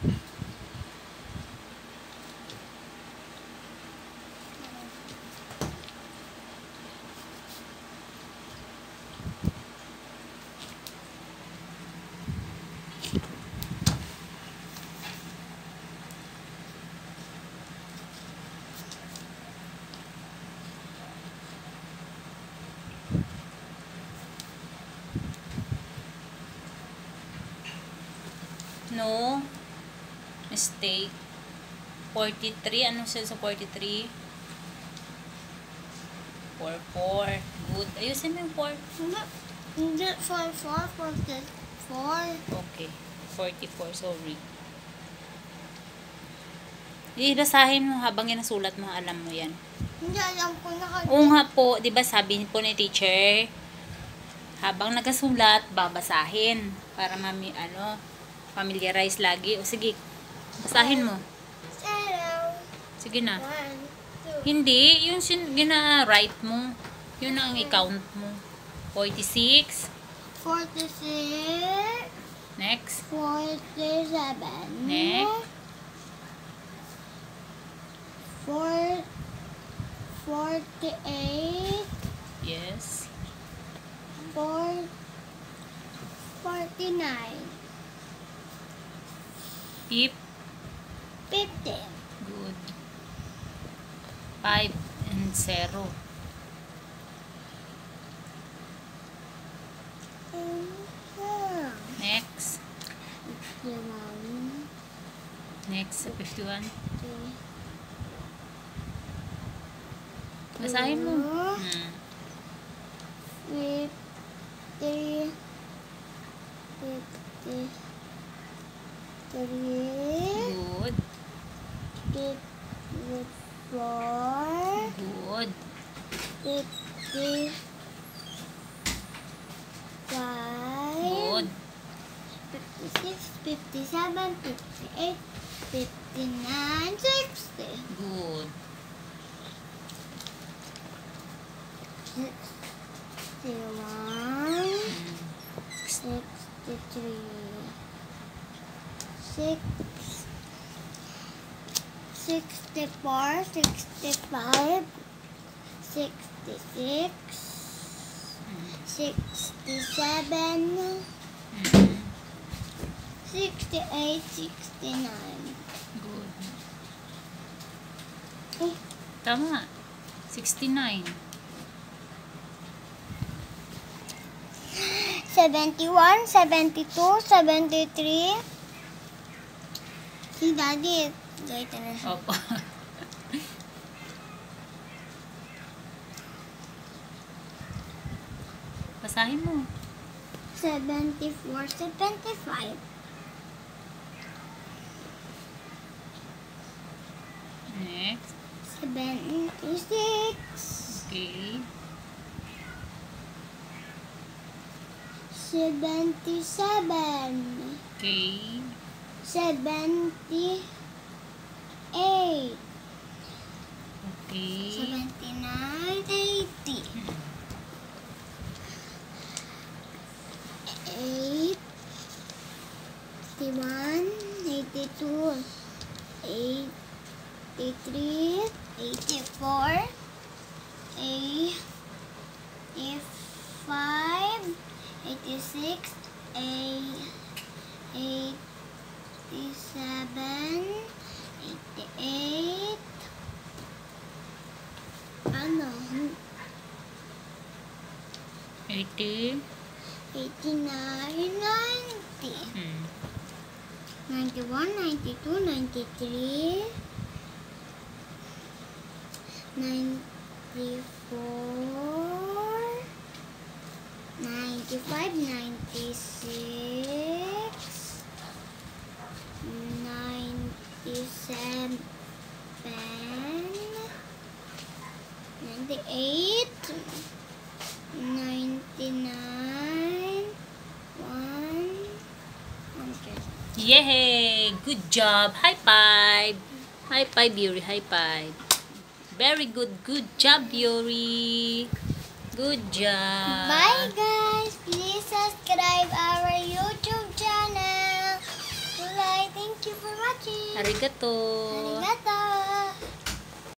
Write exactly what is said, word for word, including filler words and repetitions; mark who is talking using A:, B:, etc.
A: No. Mistake. forty-three. Anong sila sa forty-three? four four. Good. Ayusin mo yung four.
B: Hindi. four four. forty-four.
A: Okay. forty-four. Sorry. Ibasahin mo habang inasulat mo. Alam mo yan.
B: Hindi. Alam ko na.
A: Oo nga po. Diba sabi po ni teacher, habang nagasulat, babasahin. Para mami, ano, familiarize lagi. O sige. Basahin mo.
B: Zero.
A: Sige na.
B: One. Two.
A: Hindi, yung gina-write mo, yun ang i-count mo. forty-six.
B: forty-six.
A: Next.
B: forty-seven.
A: Next.
B: Four. forty-eight.
A: Yes.
B: Four. forty-nine.
A: Fif.
B: fifteen.
A: Good. five and zero. Next.
B: fifty-one.
A: Next, fifty-one.
B: Two.
A: Basahin mo.
B: Two.
A: Hmm.
B: Fifty. Fifty. Three.
A: Good.
B: Fifty-four.
A: Good.
B: Fifty-five.
A: Good.
B: Fifty-six. Fifty-seven. Fifty-eight. Fifty-nine. Sixty.
A: Good.
B: Sixty-one.
A: Hmm.
B: Sixty-three. Six. Sixty-four. Sixty-five. Sixty-six. Sixty-seven.
A: Hmm.
B: Sixty-eight. Sixty-nine.
A: Good.
B: Eh,
A: Tama. sixty-nine.
B: seventy-one. Seventy-two. Seventy-three. Si Daddy, gaita na siya.
A: Opo. Basahin mo.
B: Seventy-four. Seventy-five.
A: Next.
B: Seventy-six.
A: Okay.
B: Seventy-seven.
A: Okay.
B: Seventy-eight.
A: Okay.
B: Seventy-nine. Eighty. Eighty-one. Eighty-two. Eighty-three. Eighty-four. Eighty-five. Eighty-six. Eighty-seven. Eighty-eight. Ano?
A: eighty.
B: Eighty-nine. Ninety.
A: Hmm.
B: Ninety-one. Ninety-two. Ninety-three. Ninety-four. Ninety-five. Ninety-six. Ninety-seven. Ninety-eight. Ninety-nine. One hundred.
A: Yay! Good job! High five! High five, Yuri. High five. Very good. Good job, Yuri. Good job.
B: Bye guys. Please subscribe our YouTube channel. Bye. Thank you for watching.
A: Arigato.
B: Arigato.